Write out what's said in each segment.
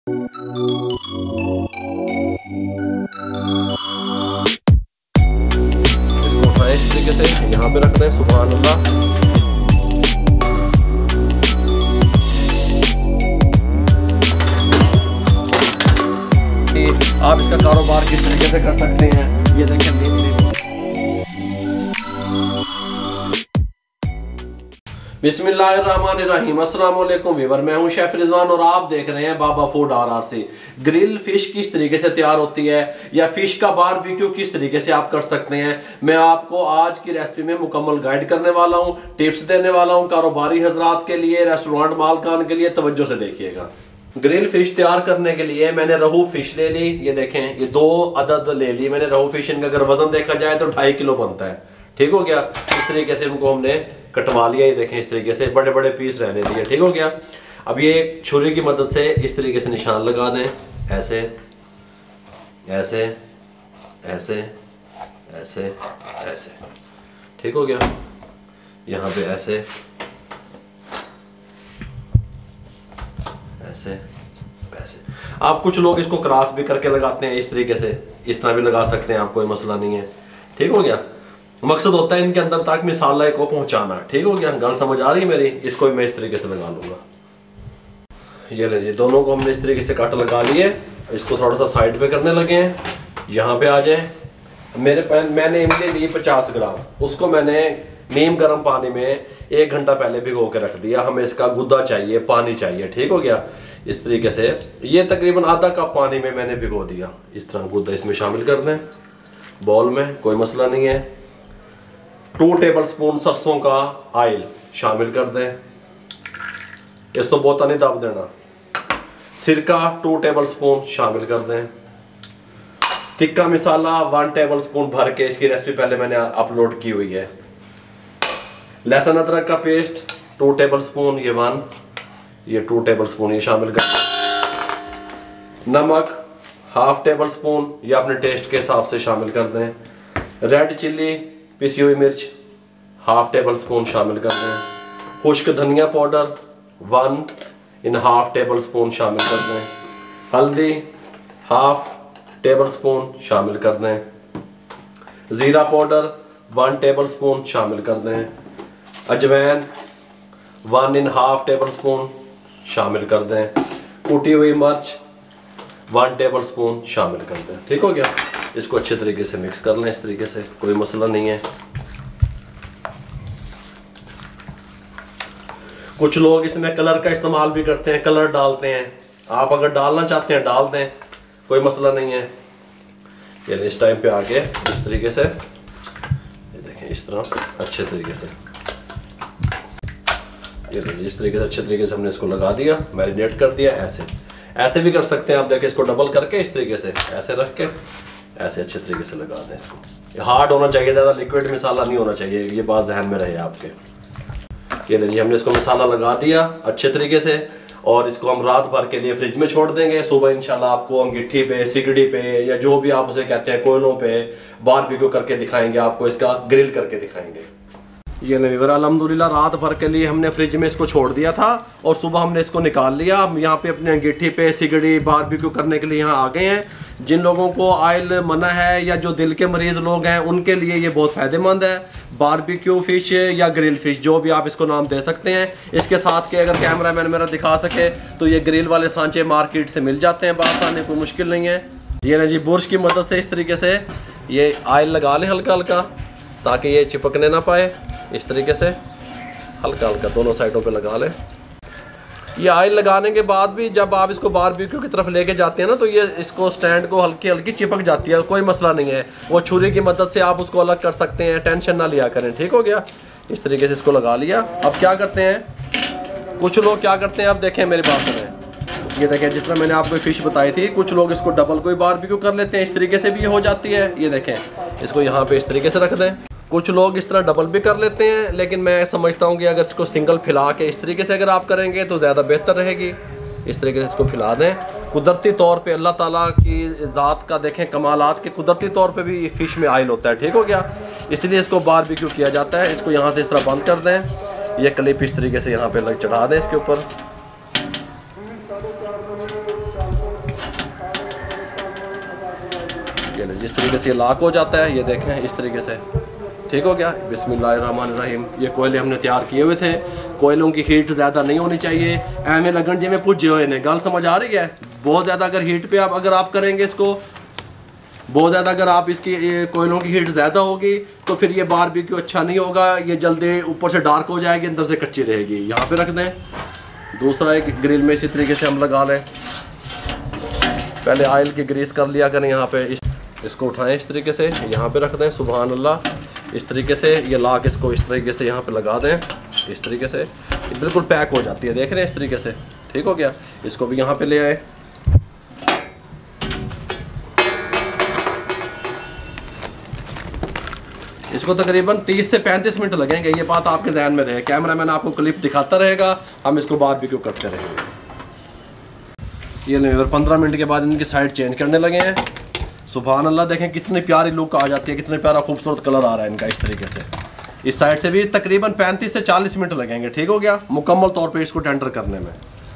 इसको उठाएं इस तरीके से, यहाँ पे रख दें। सुभान अल्लाह। आप इसका कारोबार किस तरीके से कर सकते हैं, ये देखें। बिस्मिल्लाहिर्रहमानिर्रहीम। अस्सलाम वालेकुम व्यूअर, मैं हूं शेफ रिजवान और आप देख रहे हैं Baba food RRC। Grill fish किस तरीके से तैयार होती है या फिश का बारबेक्यू किस तरीके से आप कर सकते हैं, मैं आपको आज की रेसिपी में मुकम्मल गाइड करने वाला हूं, टिप्स देने वाला हूं कारोबारी हजरात के लिए, रेस्टोरेंट मालकान के लिए। तवज्जो से देखिएगा। ग्रिल फिश तैयार करने के लिए मैंने रहू फिश ले ली। ये देखें, ये 2 अदद ले ली मैंने रहू फिश। इनका अगर वजन देखा जाए तो 2.5 किलो बनता है। ठीक हो गया। इस तरीके से उनको हमने कटवा लिया। ये देखें, इस तरीके से बड़े बड़े पीस रहने दिए। ठीक हो गया। अब ये छुरी की मदद से इस तरीके से निशान लगा दें। ऐसे ऐसे ऐसे ऐसे ऐसे। ठीक हो गया। यहाँ पे ऐसे ऐसे ऐसे। आप कुछ लोग इसको क्रॉस भी करके लगाते हैं, इस तरीके से, इस तरह भी लगा सकते हैं, आप कोई मसला नहीं है। ठीक हो गया। मकसद होता है इनके अंदर तक मिसाला को पहुंचाना। ठीक हो गया। गल समझ आ रही है मेरी। इसको भी मैं इस तरीके से लगा लूंगा। ये ले जी, दोनों को हमने इस तरीके से कट लगा लिए। इसको थोड़ा सा साइड पे करने लगे हैं। यहाँ पे आ जाए। मैंने इमली ली 50 ग्राम। उसको मैंने नीम गर्म पानी में 1 घंटा पहले भिगो के रख दिया। हमें इसका गुद्दा चाहिए, पानी चाहिए। ठीक हो गया। इस तरीके से ये तकरीबन आधा कप पानी में मैंने भिगो दिया। इस तरह गुद्दा इसमें शामिल कर दें बॉल में, कोई मसला नहीं है। 2 टेबलस्पून सरसों का ऑयल शामिल कर दें। इसको बहुत नहीं दाब देना। सिरका 2 टेबलस्पून शामिल कर दें। तिक्का मसाला 1 टेबलस्पून भर के, इसकी रेसिपी पहले मैंने अपलोड की हुई है। लहसुन अदरक का पेस्ट 2 टेबलस्पून, ये 1, ये 2 टेबलस्पून ये शामिल कर दें। नमक 1/2 टेबलस्पून, ये अपने टेस्ट के हिसाब से शामिल कर दें। रेड चिल्ली पिसी हुई मिर्च 1/2 टेबलस्पून शामिल कर दें। खुश्क धनिया पाउडर 1.5 टेबलस्पून शामिल कर दें। हल्दी 1/2 टेबलस्पून शामिल कर दें। ज़ीरा पाउडर 1 टेबलस्पून शामिल कर दें। अजवैन 1.5 टेबलस्पून शामिल कर दें। कुटी हुई मिर्च 1 टेबलस्पून शामिल कर दें। ठीक हो गया। इसको अच्छे तरीके से मिक्स कर लें। इस तरीके से कोई मसला नहीं है। कुछ लोग इसमें कलर का इस्तेमाल भी करते हैं, कलर डालते हैं। आप अगर डालना चाहते हैं डाल दें, कोई मसला नहीं है। ये इस टाइम पे आके इस तरीके से, ये देखें, इस तरह अच्छे तरीके से, ये देखिए इस तरीके से अच्छे तरीके से हमने इसको लगा दिया, मैरिनेट कर दिया। ऐसे भी कर सकते हैं आप। देखिए इसको डबल करके इस तरीके से ऐसे रख के ऐसे अच्छे तरीके से लगा दें। इसको हार्ड होना चाहिए, ज़्यादा लिक्विड मसाला नहीं होना चाहिए, ये बात जहन में रहे आपके। ये लीजिए, हमने इसको मसाला लगा दिया अच्छे तरीके से और इसको हम रात भर के लिए फ्रिज में छोड़ देंगे। सुबह इंशाल्लाह आपको अंगीठी पे, सिगड़ी पे या जो भी आप उसे कहते हैं, कोयलों पे बारबेक्यू करके दिखाएंगे, आपको इसका ग्रिल करके दिखाएंगे। ये नहीं, अल्हम्दुलिल्लाह रात भर के लिए हमने फ्रिज में इसको छोड़ दिया था और सुबह हमने इसको निकाल लिया। हम यहाँ पे अपनी अंगीठी पे सिगड़ी बारबेक्यू करने के लिए यहाँ आ गए हैं। जिन लोगों को ऑयल मना है या जो दिल के मरीज़ लोग हैं, उनके लिए ये बहुत फ़ायदेमंद है। बारबेक्यू फ़िश या ग्रिल फ़िश, जो भी आप इसको नाम दे सकते हैं। इसके साथ के अगर कैमरा मैन मेरा दिखा सके तो ये ग्रिल वाले सांचे मार्केट से मिल जाते हैं, बात आने कोई मुश्किल नहीं है। ये ना जी, बुर्श की मदद से इस तरीके से ये ऑयल लगा लें हल्का हल्का, ताकि ये चिपकने ना पाए। इस तरीके से हल्का हल्का दोनों साइडों पे लगा लें। ये ऑयल लगाने के बाद भी जब आप इसको बारबेक्यू की तरफ लेके जाते हैं ना, तो ये इसको स्टैंड को हल्की हल्की चिपक जाती है, कोई मसला नहीं है। वो छुरी की मदद से आप उसको अलग कर सकते हैं, टेंशन ना लिया करें। ठीक हो गया। इस तरीके से इसको लगा लिया। अब क्या करते हैं, कुछ लोग क्या करते हैं, अब देखें मेरी बात सुनें। ये देखें, जिस तरह मैंने आपको फ़िश बताई थी, कुछ लोग इसको डबल कोई बारबेक्यू कर लेते हैं, इस तरीके से भी हो जाती है। ये देखें, इसको यहाँ पे इस तरीके से रख दें। कुछ लोग इस तरह डबल भी कर लेते हैं, लेकिन मैं समझता हूँ कि अगर इसको सिंगल फैला के इस तरीके से अगर आप करेंगे तो ज़्यादा बेहतर रहेगी। इस तरीके से इसको फैला दें। कुदरती तौर पे अल्लाह ताला की ज़ात का देखें कमालात के, कुदरती तौर पे भी फ़िश में ऑयल होता है। ठीक हो गया। इसलिए इसको बारबेक्यू किया जाता है। इसको यहाँ से इस तरह बंद कर दें। ये क्लिप इस तरीके से यहाँ पे लग चढ़ा दें इसके ऊपर। ये लो जिस तरीके से ये लॉक हो जाता है, ये देखें इस तरीके से ठीक हो गया। बिस्मिल्लाहिर्रहमानिर्रहीम। ये कोयले हमने तैयार किए हुए थे, कोयलों की हीट ज़्यादा नहीं होनी चाहिए, एवं लगन जी में पुजे हुए ने, गल समझ आ रही है। बहुत ज़्यादा अगर हीट पे अगर आप करेंगे इसको, बहुत ज़्यादा अगर आप इसकी कोयलों की हीट ज़्यादा होगी तो फिर ये बारबेक्यू अच्छा नहीं होगा, ये जल्दी ऊपर से डार्क हो जाएगी, अंदर से कच्ची रहेगी। यहाँ पे रख दें। दूसरा एक ग्रिल में इसी तरीके से हम लगा लें। पहले ऑयल की ग्रीस कर लिया करें। यहाँ पे इसको उठाएं इस तरीके से, यहाँ पे रख दें। सुभान अल्लाह। इस तरीके से ये लाक इसको इस तरीके से यहाँ पे लगा दें, इस तरीके से बिल्कुल पैक हो जाती है। देख रहे हैं इस तरीके से, ठीक हो गया। इसको भी यहाँ पे ले आए। इसको तकरीबन 30 से 35 मिनट लगेंगे, ये बात आपके जहन में रहे। कैमरामैन आपको क्लिप दिखाता रहेगा, हम इसको बारबेक्यू करते रहेंगे। ये नहीं, और 15 मिनट के बाद इनकी साइड चेंज करने लगे हैं। सुभान अल्लाह, देखें कितनी प्यारी लुक आ जाती है, कितने प्यारा खूबसूरत कलर आ रहा है इनका इस तरीके से। इस साइड से भी तकरीबन 35 से 40 मिनट लगेंगे, ठीक हो गया, मुकम्मल तौर पे इसको टेंडर करने में।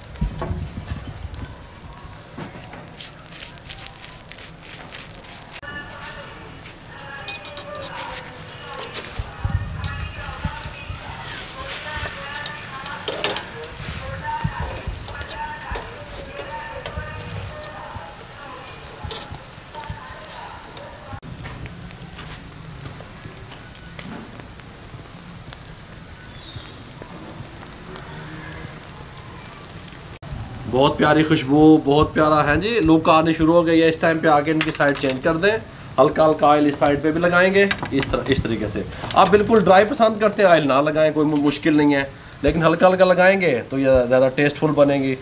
बहुत प्यारी खुशबू, बहुत प्यारा है जी, लुक आने शुरू हो गई है। इस टाइम पे आके इनकी साइड चेंज कर दें। हल्का हल्का ऑयल इस साइड पे भी लगाएंगे, इस तरीके से। आप बिल्कुल ड्राई पसंद करते हैं, ऑयल ना लगाएं, कोई मुश्किल नहीं है, लेकिन हल्का हल्का लगाएंगे तो ये ज़्यादा टेस्टफुल बनेगी।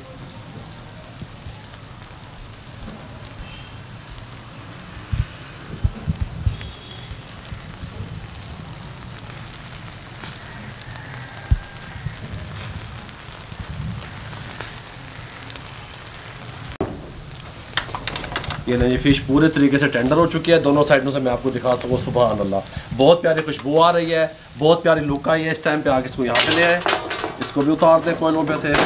ये नहीं, फ़िश पूरे तरीके से टेंडर हो चुकी है, दोनों साइडों से मैं आपको दिखा सकूँ। सुभान अल्लाह, बहुत प्यारी खुशबू आ रही है, बहुत प्यारी लुक आई है। इस टाइम पे आके इसको यहाँ पे ले आए, इसको भी उतार दें कोयलों पे से।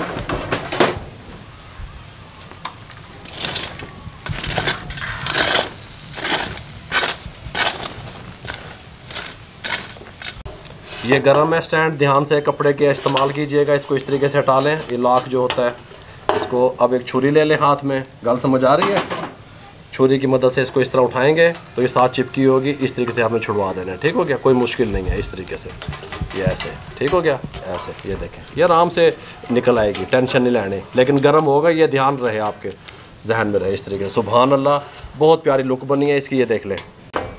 ये गर्म है स्टैंड, ध्यान से कपड़े के इस्तेमाल कीजिएगा। इसको इस तरीके से हटा लें, ये लॉक जो होता है। इसको अब एक छुरी ले लें हाथ में, गल समझ आ रही है। छुरी की मदद से इसको इस तरह उठाएंगे तो ये साथ चिपकी होगी, इस तरीके से आपने छुड़वा देना है, ठीक हो गया। कोई मुश्किल नहीं है, इस तरीके से ये ऐसे, ठीक हो गया, ऐसे। ये देखें, ये आराम से निकल आएगी, टेंशन नहीं लेनी, लेकिन गर्म होगा, ये ध्यान रहे, आपके जहन में रहे इस तरीके से। सुभान अल्लाह, बहुत प्यारी लुक बनी है इसकी, ये देख लें।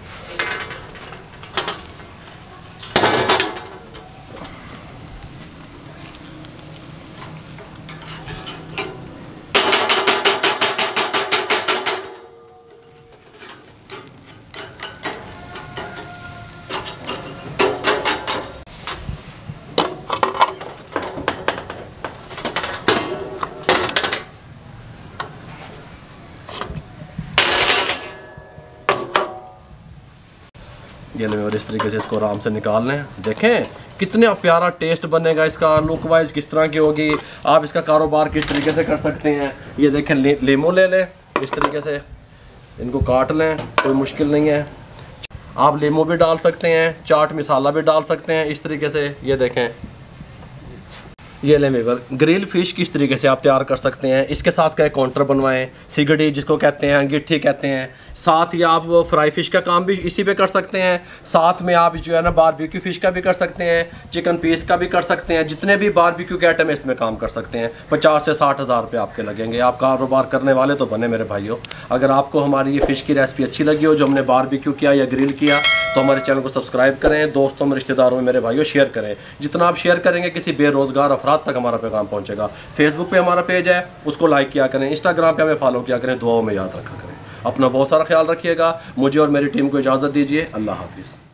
ये लें और इस तरीके से इसको आराम से निकाल लें। देखें कितना प्यारा टेस्ट बनेगा इसका, लुक वाइज किस तरह की होगी। आप इसका कारोबार किस तरीके से कर सकते हैं। ये देखें, लीमू ले लें, इस तरीके से इनको काट लें, कोई मुश्किल नहीं है। आप लीमू भी डाल सकते हैं, चाट मसाला भी डाल सकते हैं इस तरीके से। ये देखें, ये लें मेवर ग्रिल फिश किस तरीके से आप तैयार कर सकते हैं। इसके साथ का एक काउंटर बनवाएं, सिगड़ी जिसको कहते हैं, अंगीठी कहते हैं। साथ ही आप फ्राई फिश का काम भी इसी पे कर सकते हैं। साथ में आप जो है ना बारबेक्यू फिश का भी कर सकते हैं, चिकन पीस का भी कर सकते हैं। जितने भी बारबेक्यू के आइटम इसमें काम कर सकते हैं। 50 से 60 हज़ार रुपये आपके लगेंगे। आप कारोबार करने वाले तो बने मेरे भाइयों। अगर आपको हमारी ये फ़िश की रेसिपी अच्छी लगी हो, जो हमने बारबेक्यू किया या ग्रिल किया, तो हमारे चैनल को सब्सक्राइब करें, दोस्तों में, रिश्तेदारों में, मेरे भाइयों शेयर करें। जितना आप शेयर करेंगे किसी बेरोज़गार अफराद तक हमारा पैगाम पहुंचेगा। फेसबुक पे हमारा पेज है, उसको लाइक किया करें। इंस्टाग्राम पे हमें फॉलो किया करें। दुआओं में याद रखा करें। अपना बहुत सारा ख्याल रखिएगा। मुझे और मेरी टीम को इजाज़त दीजिए। अल्लाह हाफिज़।